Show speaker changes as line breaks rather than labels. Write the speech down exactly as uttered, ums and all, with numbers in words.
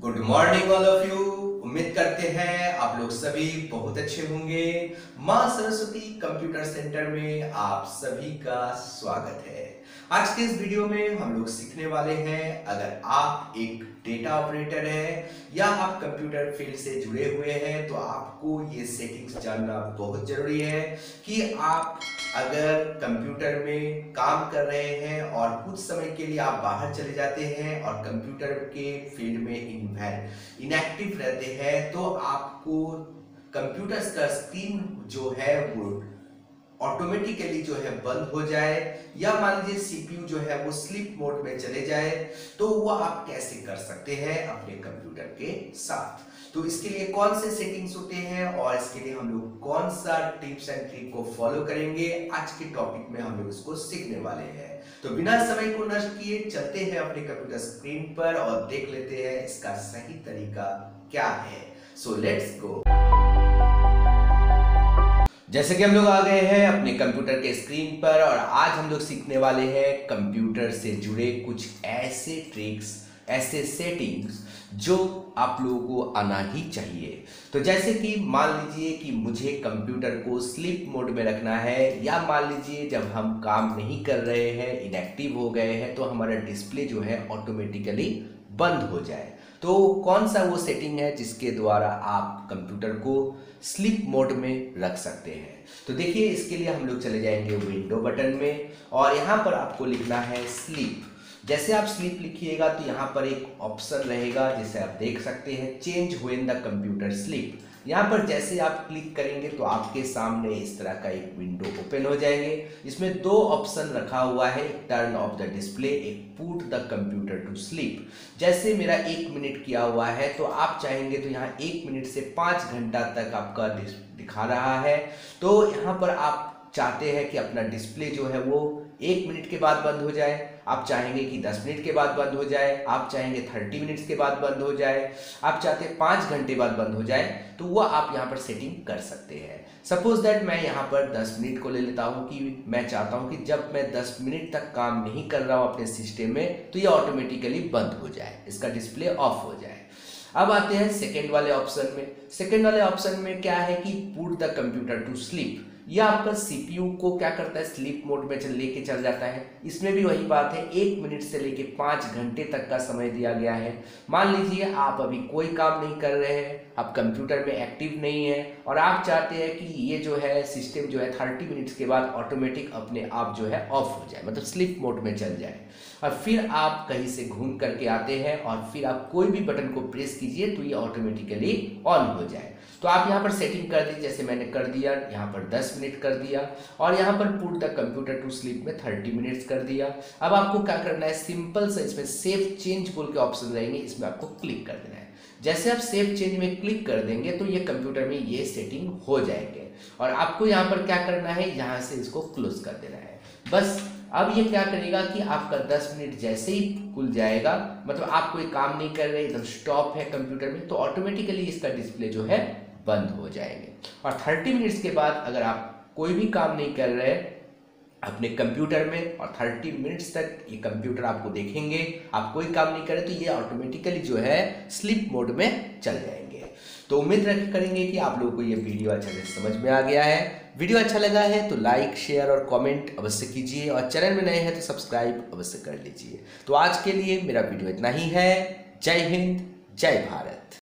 Good morning all of you. उम्मीद करते हैं आप लोग सभी बहुत अच्छे होंगे। मां सरस्वती कंप्यूटर सेंटर में आप सभी का स्वागत है। आज के इस वीडियो में हम लोग सीखने वाले हैं, अगर आप एक डेटा ऑपरेटर हैं या आप कंप्यूटर फील्ड से जुड़े हुए हैं तो आपको ये सेटिंग्स जानना बहुत जरूरी है कि आप अगर कंप्यूटर में काम कर रहे हैं और कुछ समय के लिए आप बाहर चले जाते हैं और कंप्यूटर के फील्ड में इनएक्टिव रहते हैं तो आपको कंप्यूटर का स्क्रीन जो है वो ऑटोमेटिकली जो है बंद हो जाए या मान लीजिए सीपीयू जो है वो स्लीप मोड में चले जाए, तो वो आप कैसे कर सकते हैं अपने कंप्यूटर के साथ। तो इसके लिए कौन से सेटिंग्स होते हैं और इसके लिए हम लोग कौन सा टिप्स एंड ट्रिक को फॉलो करेंगे, आज के टॉपिक में हम लोग इसको सीखने वाले हैं। तो बिना समय को नष्ट किए चलते हैं अपने कंप्यूटर स्क्रीन पर और देख लेते हैं इसका सही तरीका क्या है। So let's go. जैसे कि हम लोग आ गए हैं अपने कंप्यूटर के स्क्रीन पर और आज हम लोग सीखने वाले हैं कंप्यूटर से जुड़े कुछ ऐसे ट्रिक्स, ऐसे सेटिंग्स जो आप लोगों को आना ही चाहिए। तो जैसे कि मान लीजिए कि मुझे कंप्यूटर को स्लीप मोड में रखना है या मान लीजिए जब हम काम नहीं कर रहे हैं, इनएक्टिव हो गए हैं, तो हमारा डिस्प्ले जो है ऑटोमेटिकली बंद हो जाए। तो कौन सा वो सेटिंग है जिसके द्वारा आप कंप्यूटर को स्लीप मोड में रख सकते हैं। तो देखिए, इसके लिए हम लोग चले जाएंगे विंडो बटन में और यहाँ पर आपको लिखना है स्लीप। जैसे आप स्लीप लिखिएगा तो यहाँ पर एक ऑप्शन रहेगा जिसे आप देख सकते हैं, change when the computer sleep. यहाँ पर जैसे आप क्लिक करेंगे तो आपके सामने इस तरह का एक विंडो ओपन हो जाएंगे। इसमें दो ऑप्शन रखा हुआ है, एक टर्न ऑफ द डिस्प्ले, एक put the computer to sleep. जैसे मेरा एक मिनट किया हुआ है तो आप चाहेंगे तो यहाँ एक मिनट से पाँच घंटा तक आपका दिखा रहा है। तो यहाँ पर आप चाहते हैं कि अपना डिस्प्ले जो है वो एक मिनट के बाद बंद हो जाए, आप चाहेंगे कि दस मिनट के बाद बंद हो जाए, आप चाहेंगे थर्टी मिनट्स के बाद बंद हो जाए, आप चाहते हैं पाँच घंटे बाद बंद हो जाए, तो वो आप यहाँ पर सेटिंग कर सकते हैं। सपोज दैट मैं यहाँ पर दस मिनट को ले लेता हूँ कि मैं चाहता हूँ कि जब मैं दस मिनट तक काम नहीं कर रहा हूँ अपने सिस्टम में तो ये ऑटोमेटिकली बंद हो जाए, इसका डिस्प्ले ऑफ हो जाए। अब आते हैं सेकेंड वाले ऑप्शन में। सेकेंड वाले ऑप्शन में क्या है कि put the computer to sleep. यह आपका सीपीयू को क्या करता है, स्लीप मोड में चल लेके चल जाता है। इसमें भी वही बात है, एक मिनट से लेके पाँच घंटे तक का समय दिया गया है। मान लीजिए आप अभी कोई काम नहीं कर रहे हैं, आप कंप्यूटर में एक्टिव नहीं है और आप चाहते हैं कि ये जो है सिस्टम जो है थर्टी मिनट्स के बाद ऑटोमेटिक अपने आप जो है ऑफ हो जाए, मतलब स्लीप मोड में चल जाए। और फिर आप कहीं से घूम करके आते हैं और फिर आप कोई भी बटन को प्रेस कीजिए तो ये ऑटोमेटिकली ऑन हो जाए। तो आप यहाँ पर सेटिंग कर दीजिए, जैसे मैंने कर दिया, यहाँ पर दस मिनट कर दिया और यहाँ पर put the computer to sleep में थर्टी मिनट्स कर दिया। अब आपको क्या करना है, सिंपल सा इसमें सेव चेंज बोल के ऑप्शन रहेंगे, इसमें आपको क्लिक कर देना है। जैसे आप सेव चेंज में क्लिक कर देंगे तो ये कंप्यूटर में ये सेटिंग हो जाएंगे और आपको यहाँ पर क्या करना है, यहाँ से इसको क्लोज कर देना है बस। अब ये क्या करेगा कि आपका दस मिनट जैसे ही खुल जाएगा, मतलब आप कोई काम नहीं कर रहे, एकदम स्टॉप है कंप्यूटर में, तो ऑटोमेटिकली इसका डिस्प्ले जो है बंद हो जाएंगे। और थर्टी मिनट्स के बाद अगर आप कोई भी काम नहीं कर रहे अपने कंप्यूटर में और थर्टी मिनट्स तक ये कंप्यूटर आपको देखेंगे, आप कोई काम नहीं करें, तो ये ऑटोमेटिकली जो है स्लीप मोड में चल जाएंगे। तो उम्मीद करेंगे कि आप लोगों को ये वीडियो अच्छे से समझ में आ गया है। वीडियो अच्छा लगा है तो लाइक, शेयर और कमेंट अवश्य कीजिए और चैनल में नए हैं तो सब्सक्राइब अवश्य कर लीजिए। तो आज के लिए मेरा वीडियो इतना ही है। जय हिंद, जय भारत।